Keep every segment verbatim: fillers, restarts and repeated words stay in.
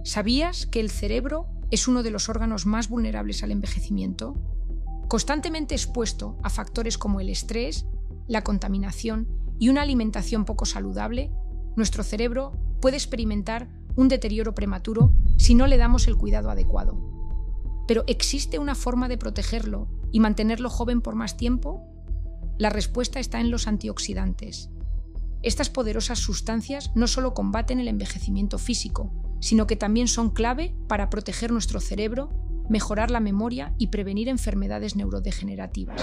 ¿Sabías que el cerebro es uno de los órganos más vulnerables al envejecimiento? Constantemente expuesto a factores como el estrés, la contaminación y una alimentación poco saludable, nuestro cerebro puede experimentar un deterioro prematuro si no le damos el cuidado adecuado. ¿Pero existe una forma de protegerlo y mantenerlo joven por más tiempo? La respuesta está en los antioxidantes. Estas poderosas sustancias no solo combaten el envejecimiento físico, sino que también son clave para proteger nuestro cerebro, mejorar la memoria y prevenir enfermedades neurodegenerativas.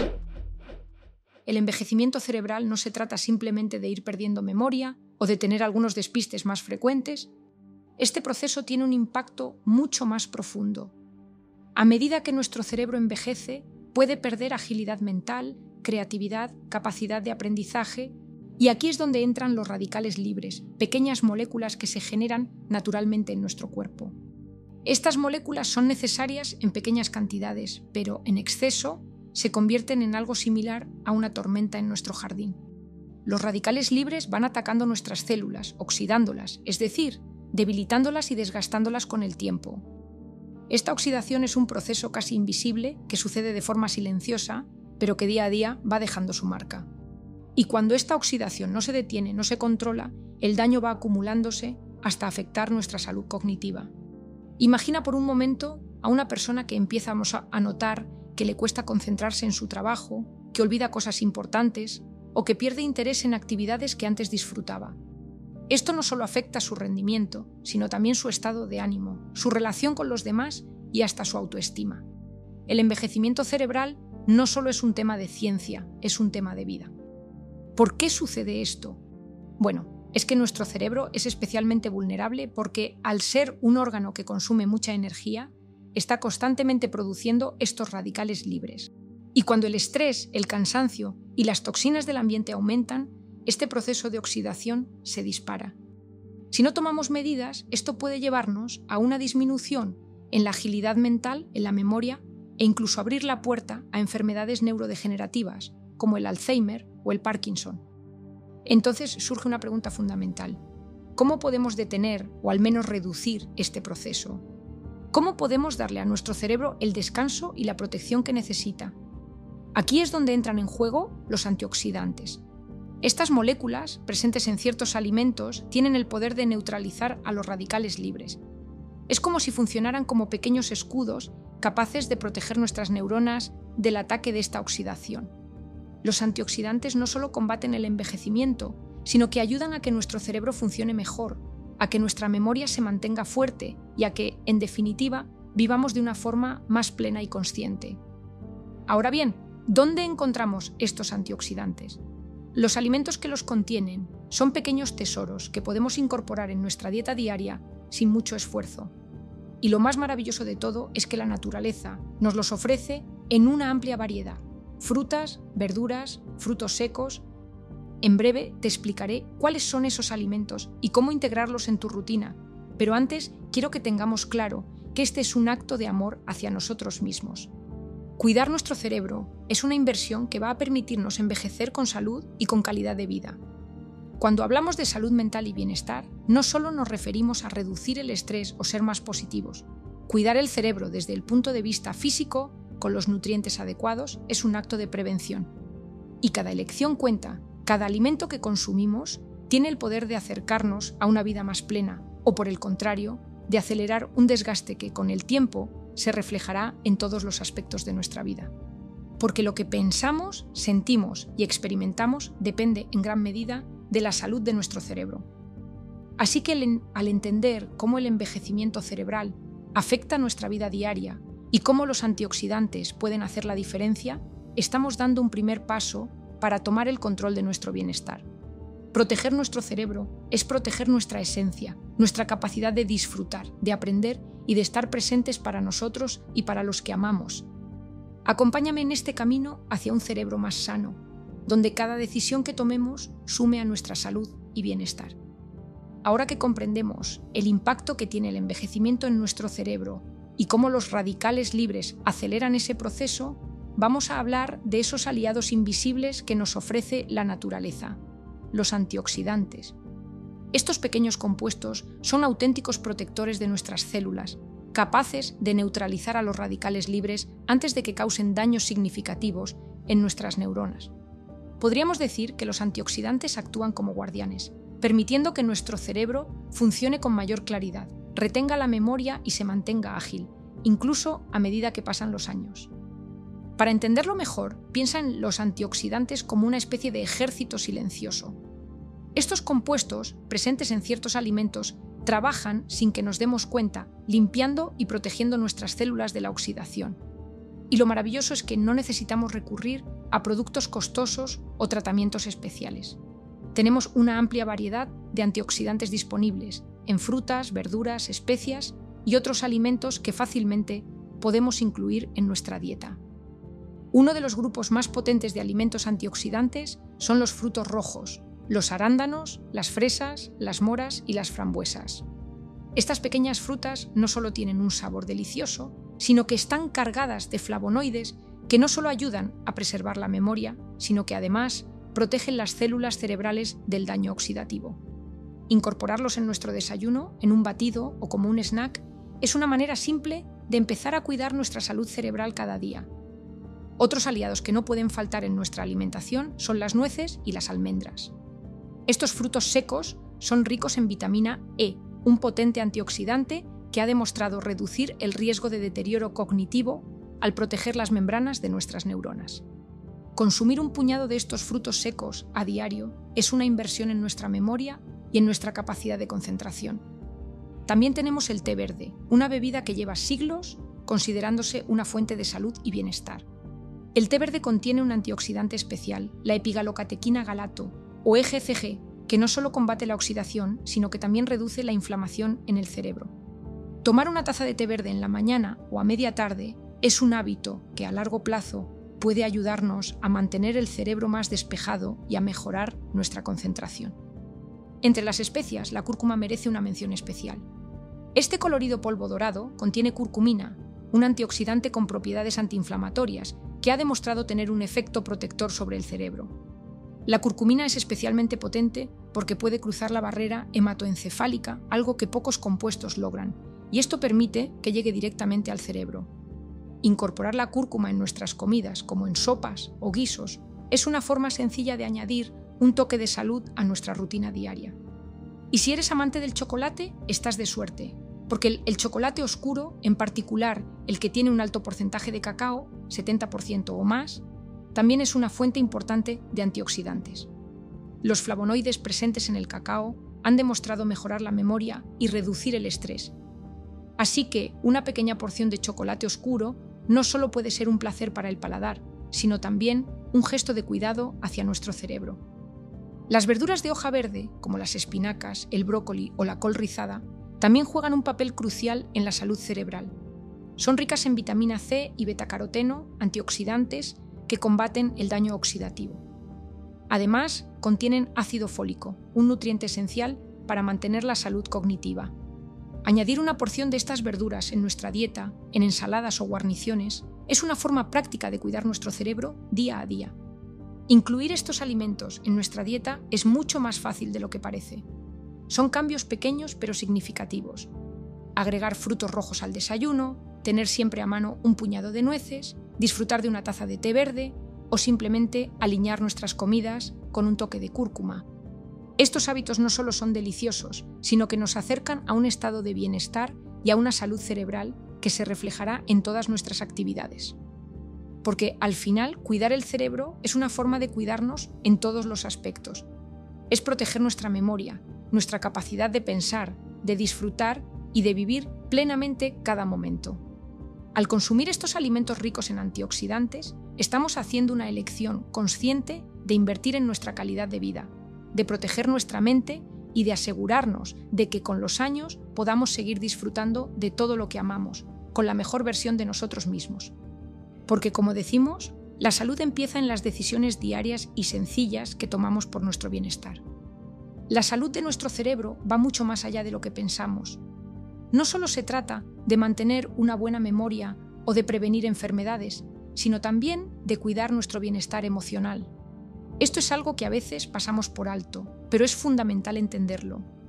El envejecimiento cerebral no se trata simplemente de ir perdiendo memoria o de tener algunos despistes más frecuentes. Este proceso tiene un impacto mucho más profundo. A medida que nuestro cerebro envejece, puede perder agilidad mental, creatividad, capacidad de aprendizaje. Y aquí es donde entran los radicales libres, pequeñas moléculas que se generan naturalmente en nuestro cuerpo. Estas moléculas son necesarias en pequeñas cantidades, pero en exceso se convierten en algo similar a una tormenta en nuestro jardín. Los radicales libres van atacando nuestras células, oxidándolas, es decir, debilitándolas y desgastándolas con el tiempo. Esta oxidación es un proceso casi invisible que sucede de forma silenciosa, pero que día a día va dejando su marca. Y cuando esta oxidación no se detiene, no se controla, el daño va acumulándose hasta afectar nuestra salud cognitiva. Imagina por un momento a una persona que empieza a notar que le cuesta concentrarse en su trabajo, que olvida cosas importantes o que pierde interés en actividades que antes disfrutaba. Esto no solo afecta su rendimiento, sino también su estado de ánimo, su relación con los demás y hasta su autoestima. El envejecimiento cerebral no solo es un tema de ciencia, es un tema de vida. ¿Por qué sucede esto? Bueno, es que nuestro cerebro es especialmente vulnerable porque, al ser un órgano que consume mucha energía, está constantemente produciendo estos radicales libres. Y cuando el estrés, el cansancio y las toxinas del ambiente aumentan, este proceso de oxidación se dispara. Si no tomamos medidas, esto puede llevarnos a una disminución en la agilidad mental, en la memoria e incluso abrir la puerta a enfermedades neurodegenerativas como el Alzheimer o el Parkinson. Entonces surge una pregunta fundamental. ¿Cómo podemos detener o al menos reducir este proceso? ¿Cómo podemos darle a nuestro cerebro el descanso y la protección que necesita? Aquí es donde entran en juego los antioxidantes. Estas moléculas, presentes en ciertos alimentos, tienen el poder de neutralizar a los radicales libres. Es como si funcionaran como pequeños escudos capaces de proteger nuestras neuronas del ataque de esta oxidación. Los antioxidantes no solo combaten el envejecimiento, sino que ayudan a que nuestro cerebro funcione mejor, a que nuestra memoria se mantenga fuerte y a que, en definitiva, vivamos de una forma más plena y consciente. Ahora bien, ¿dónde encontramos estos antioxidantes? Los alimentos que los contienen son pequeños tesoros que podemos incorporar en nuestra dieta diaria sin mucho esfuerzo. Y lo más maravilloso de todo es que la naturaleza nos los ofrece en una amplia variedad. Frutas, verduras, frutos secos. En breve te explicaré cuáles son esos alimentos y cómo integrarlos en tu rutina, pero antes quiero que tengamos claro que este es un acto de amor hacia nosotros mismos. Cuidar nuestro cerebro es una inversión que va a permitirnos envejecer con salud y con calidad de vida. Cuando hablamos de salud mental y bienestar, no solo nos referimos a reducir el estrés o ser más positivos. Cuidar el cerebro desde el punto de vista físico, con los nutrientes adecuados, es un acto de prevención. Y cada elección cuenta. Cada alimento que consumimos tiene el poder de acercarnos a una vida más plena o, por el contrario, de acelerar un desgaste que, con el tiempo, se reflejará en todos los aspectos de nuestra vida. Porque lo que pensamos, sentimos y experimentamos depende en gran medida de la salud de nuestro cerebro. Así que al entender cómo el envejecimiento cerebral afecta nuestra vida diaria y cómo los antioxidantes pueden hacer la diferencia, estamos dando un primer paso para tomar el control de nuestro bienestar. Proteger nuestro cerebro es proteger nuestra esencia, nuestra capacidad de disfrutar, de aprender y de estar presentes para nosotros y para los que amamos. Acompáñame en este camino hacia un cerebro más sano, donde cada decisión que tomemos sume a nuestra salud y bienestar. Ahora que comprendemos el impacto que tiene el envejecimiento en nuestro cerebro y cómo los radicales libres aceleran ese proceso, vamos a hablar de esos aliados invisibles que nos ofrece la naturaleza, los antioxidantes. Estos pequeños compuestos son auténticos protectores de nuestras células, capaces de neutralizar a los radicales libres antes de que causen daños significativos en nuestras neuronas. Podríamos decir que los antioxidantes actúan como guardianes, permitiendo que nuestro cerebro funcione con mayor claridad, retenga la memoria y se mantenga ágil, incluso a medida que pasan los años. Para entenderlo mejor, piensa en los antioxidantes como una especie de ejército silencioso. Estos compuestos, presentes en ciertos alimentos, trabajan sin que nos demos cuenta, limpiando y protegiendo nuestras células de la oxidación. Y lo maravilloso es que no necesitamos recurrir a productos costosos o tratamientos especiales. Tenemos una amplia variedad de antioxidantes disponibles en frutas, verduras, especias y otros alimentos que fácilmente podemos incluir en nuestra dieta. Uno de los grupos más potentes de alimentos antioxidantes son los frutos rojos, los arándanos, las fresas, las moras y las frambuesas. Estas pequeñas frutas no solo tienen un sabor delicioso, sino que están cargadas de flavonoides que no solo ayudan a preservar la memoria, sino que además protegen las células cerebrales del daño oxidativo. Incorporarlos en nuestro desayuno, en un batido o como un snack, es una manera simple de empezar a cuidar nuestra salud cerebral cada día. Otros aliados que no pueden faltar en nuestra alimentación son las nueces y las almendras. Estos frutos secos son ricos en vitamina E, un potente antioxidante que ha demostrado reducir el riesgo de deterioro cognitivo al proteger las membranas de nuestras neuronas. Consumir un puñado de estos frutos secos a diario es una inversión en nuestra memoria y en nuestra capacidad de concentración. También tenemos el té verde, una bebida que lleva siglos considerándose una fuente de salud y bienestar. El té verde contiene un antioxidante especial, la epigalocatequina galato, o E G C G, que no solo combate la oxidación, sino que también reduce la inflamación en el cerebro. Tomar una taza de té verde en la mañana o a media tarde es un hábito que a largo plazo puede ayudarnos a mantener el cerebro más despejado y a mejorar nuestra concentración. Entre las especias, la cúrcuma merece una mención especial. Este colorido polvo dorado contiene curcumina, un antioxidante con propiedades antiinflamatorias que ha demostrado tener un efecto protector sobre el cerebro. La curcumina es especialmente potente porque puede cruzar la barrera hematoencefálica, algo que pocos compuestos logran, y esto permite que llegue directamente al cerebro. Incorporar la cúrcuma en nuestras comidas, como en sopas o guisos, es una forma sencilla de añadir un toque de salud a nuestra rutina diaria. Y si eres amante del chocolate, estás de suerte, porque el, el chocolate oscuro, en particular el que tiene un alto porcentaje de cacao, setenta por ciento o más, también es una fuente importante de antioxidantes. Los flavonoides presentes en el cacao han demostrado mejorar la memoria y reducir el estrés. Así que una pequeña porción de chocolate oscuro no solo puede ser un placer para el paladar, sino también un gesto de cuidado hacia nuestro cerebro. Las verduras de hoja verde, como las espinacas, el brócoli o la col rizada, también juegan un papel crucial en la salud cerebral. Son ricas en vitamina C y betacaroteno, antioxidantes que combaten el daño oxidativo. Además, contienen ácido fólico, un nutriente esencial para mantener la salud cognitiva. Añadir una porción de estas verduras en nuestra dieta, en ensaladas o guarniciones, es una forma práctica de cuidar nuestro cerebro día a día. Incluir estos alimentos en nuestra dieta es mucho más fácil de lo que parece. Son cambios pequeños pero significativos. Agregar frutos rojos al desayuno, tener siempre a mano un puñado de nueces, disfrutar de una taza de té verde o simplemente alinear nuestras comidas con un toque de cúrcuma. Estos hábitos no solo son deliciosos, sino que nos acercan a un estado de bienestar y a una salud cerebral que se reflejará en todas nuestras actividades. Porque al final, cuidar el cerebro es una forma de cuidarnos en todos los aspectos. Es proteger nuestra memoria, nuestra capacidad de pensar, de disfrutar y de vivir plenamente cada momento. Al consumir estos alimentos ricos en antioxidantes, estamos haciendo una elección consciente de invertir en nuestra calidad de vida, de proteger nuestra mente y de asegurarnos de que con los años podamos seguir disfrutando de todo lo que amamos, con la mejor versión de nosotros mismos. Porque, como decimos, la salud empieza en las decisiones diarias y sencillas que tomamos por nuestro bienestar. La salud de nuestro cerebro va mucho más allá de lo que pensamos. No solo se trata de mantener una buena memoria o de prevenir enfermedades, sino también de cuidar nuestro bienestar emocional. Esto es algo que a veces pasamos por alto, pero es fundamental entenderlo.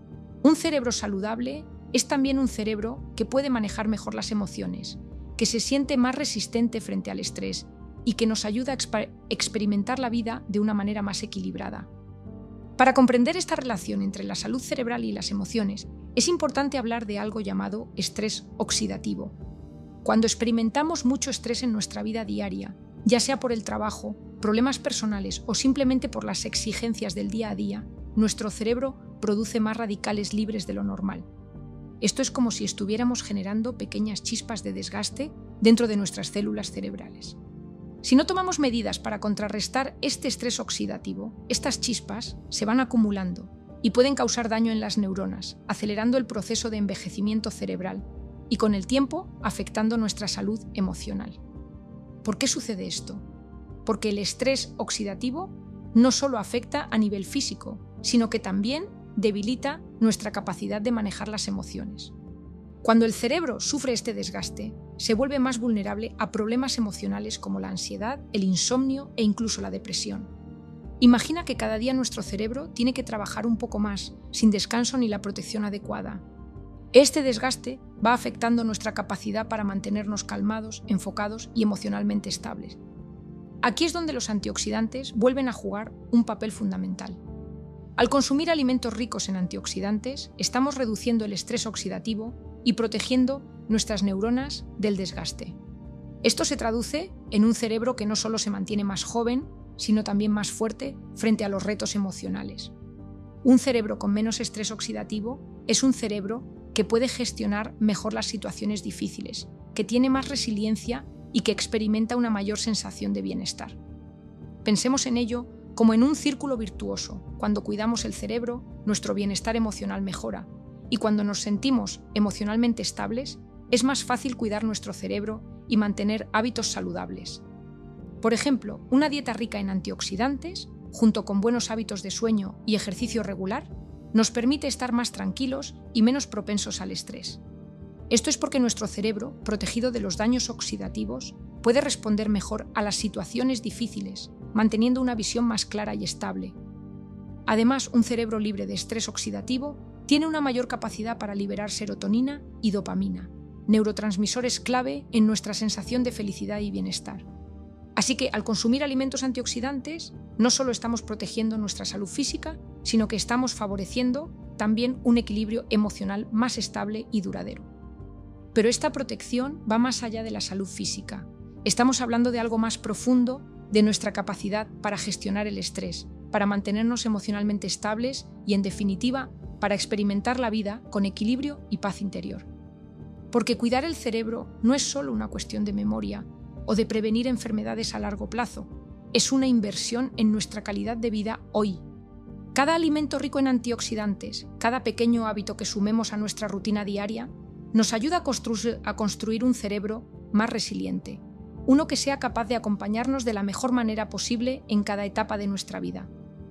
Un cerebro saludable es también un cerebro que puede manejar mejor las emociones, que se siente más resistente frente al estrés y que nos ayuda a exper- experimentar la vida de una manera más equilibrada. Para comprender esta relación entre la salud cerebral y las emociones, es importante hablar de algo llamado estrés oxidativo. Cuando experimentamos mucho estrés en nuestra vida diaria, ya sea por el trabajo, problemas personales o simplemente por las exigencias del día a día, nuestro cerebro produce más radicales libres de lo normal. Esto es como si estuviéramos generando pequeñas chispas de desgaste dentro de nuestras células cerebrales. Si no tomamos medidas para contrarrestar este estrés oxidativo, estas chispas se van acumulando y pueden causar daño en las neuronas, acelerando el proceso de envejecimiento cerebral y con el tiempo afectando nuestra salud emocional. ¿Por qué sucede esto? Porque el estrés oxidativo no solo afecta a nivel físico, sino que también debilita nuestra capacidad de manejar las emociones. Cuando el cerebro sufre este desgaste, se vuelve más vulnerable a problemas emocionales como la ansiedad, el insomnio e incluso la depresión. Imagina que cada día nuestro cerebro tiene que trabajar un poco más, sin descanso ni la protección adecuada. Este desgaste va afectando nuestra capacidad para mantenernos calmados, enfocados y emocionalmente estables. Aquí es donde los antioxidantes vuelven a jugar un papel fundamental. Al consumir alimentos ricos en antioxidantes, estamos reduciendo el estrés oxidativo y protegiendo nuestras neuronas del desgaste. Esto se traduce en un cerebro que no solo se mantiene más joven, sino también más fuerte frente a los retos emocionales. Un cerebro con menos estrés oxidativo es un cerebro que puede gestionar mejor las situaciones difíciles, que tiene más resiliencia y que experimenta una mayor sensación de bienestar. Pensemos en ello como en un círculo virtuoso. Cuando cuidamos el cerebro, nuestro bienestar emocional mejora, y cuando nos sentimos emocionalmente estables, es más fácil cuidar nuestro cerebro y mantener hábitos saludables. Por ejemplo, una dieta rica en antioxidantes, junto con buenos hábitos de sueño y ejercicio regular, nos permite estar más tranquilos y menos propensos al estrés. Esto es porque nuestro cerebro, protegido de los daños oxidativos, puede responder mejor a las situaciones difíciles, manteniendo una visión más clara y estable. Además, un cerebro libre de estrés oxidativo tiene una mayor capacidad para liberar serotonina y dopamina, neurotransmisores clave en nuestra sensación de felicidad y bienestar. Así que, al consumir alimentos antioxidantes, no solo estamos protegiendo nuestra salud física, sino que estamos favoreciendo también un equilibrio emocional más estable y duradero. Pero esta protección va más allá de la salud física. Estamos hablando de algo más profundo, de nuestra capacidad para gestionar el estrés, para mantenernos emocionalmente estables y, en definitiva, para experimentar la vida con equilibrio y paz interior. Porque cuidar el cerebro no es solo una cuestión de memoria o de prevenir enfermedades a largo plazo, es una inversión en nuestra calidad de vida hoy. Cada alimento rico en antioxidantes, cada pequeño hábito que sumemos a nuestra rutina diaria, nos ayuda a construir, a construir un cerebro más resiliente, uno que sea capaz de acompañarnos de la mejor manera posible en cada etapa de nuestra vida.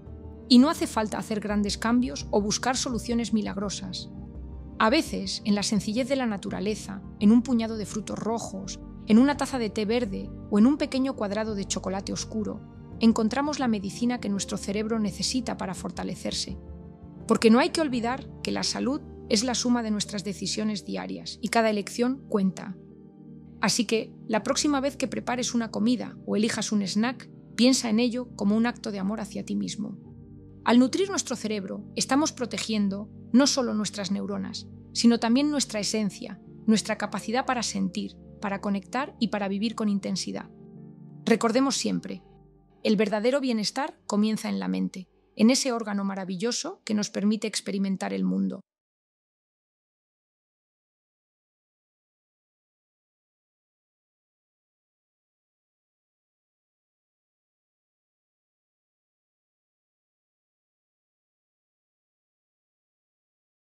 Y no hace falta hacer grandes cambios o buscar soluciones milagrosas. A veces, en la sencillez de la naturaleza, en un puñado de frutos rojos, en una taza de té verde o en un pequeño cuadrado de chocolate oscuro, encontramos la medicina que nuestro cerebro necesita para fortalecerse. Porque no hay que olvidar que la salud es la suma de nuestras decisiones diarias y cada elección cuenta. Así que, la próxima vez que prepares una comida o elijas un snack, piensa en ello como un acto de amor hacia ti mismo. Al nutrir nuestro cerebro, estamos protegiendo no solo nuestras neuronas, sino también nuestra esencia, nuestra capacidad para sentir, para conectar y para vivir con intensidad. Recordemos siempre, el verdadero bienestar comienza en la mente, en ese órgano maravilloso que nos permite experimentar el mundo.